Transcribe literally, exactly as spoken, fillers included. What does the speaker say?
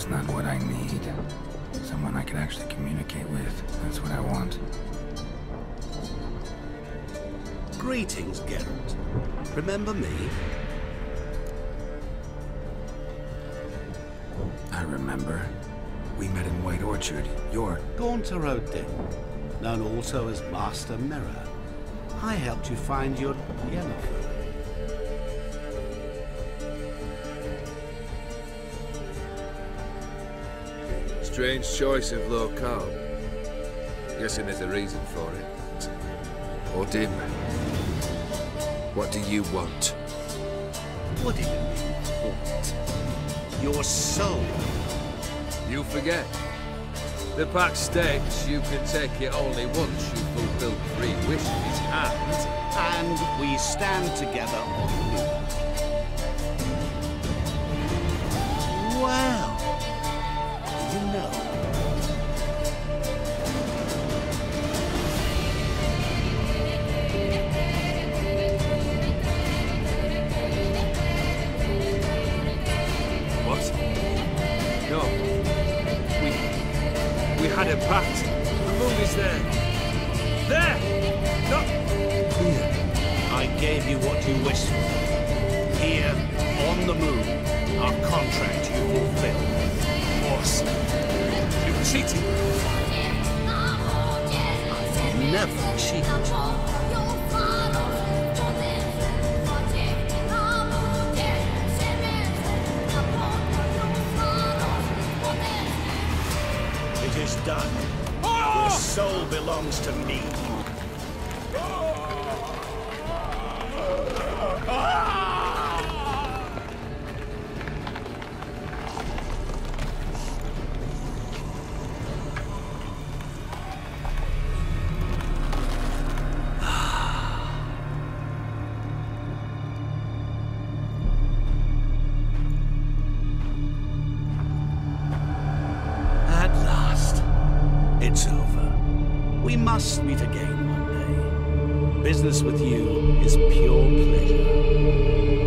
not what I need. Someone I can actually communicate with. That's what I want. Greetings, Geralt. Remember me? I remember. We met in White Orchard. You're... Gaunter O'Dimm, known also as Master Mirror. I helped you find your Yennefer. Strange choice of locale. Guessing there's a reason for it. O'Dimm, what do you want? What do you mean, want? Your soul. You forget. The pact states you can take it only once you fulfill three wishes, and... And we stand together on you. Well, you know. What? No. We... We had a pact. The moon is there. There! Not... here. I gave you what you wished for. Here, on the moon, our contract you fulfilled. Was. You cheated. I've never cheated. It is done. Your soul belongs to me. At last, it's over. We must meet again one day. Business with you is pure pleasure.